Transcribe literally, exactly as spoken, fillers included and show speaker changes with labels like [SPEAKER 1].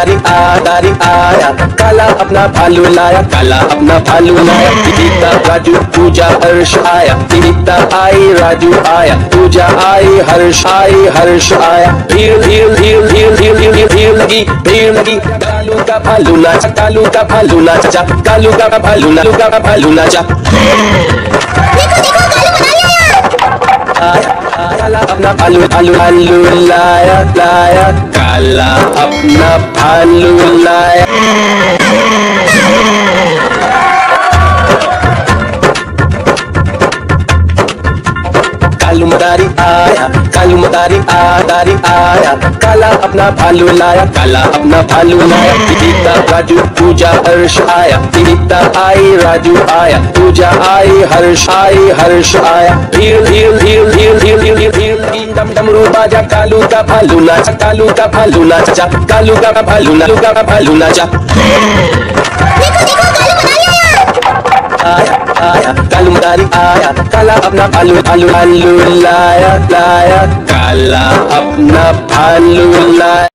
[SPEAKER 1] मदारी आदारी आया, काला अपना भालू लाया, काला अपना भालू लाया। दीपिका राजू पूजा हर्ष आया, दीपिका आई राजू आया, पूजा आई हर्ष आई हर्ष आया। भीड़ भीड़ भीड़ भीड़ भीड़ भीड़ भीड़ लगी भीड़ लगी। कालू का भालू नाचा, कालू का भालू नाचा, कालू का भालू नालू का भालू नाचा। काला अपना भालू भालू भालू लाया लाया, काला अपना भालू लाया। कालू मदारी आया, कालू मदारी आदारी आया, काला अपना भालू लाया, काला अपना भालू लाया। दीपिका राजू पूजा हर्ष आया, दीपिका आई राजू आया, पूजा आई हर्ष आई हर्ष आया। भीड़ भीड़ भीड़ भीड़ भीड़ भीड़ भीड़ लगी। डम डमरू बाजा, कालू का भालू नाचा, कालू का भालू नाचा, कालू का भालू नालू का भालू नाचा। आया आया कालू मदारी आया, काला अपना भालू भालू भालू लाया लाया, काला अपना भालू लाया।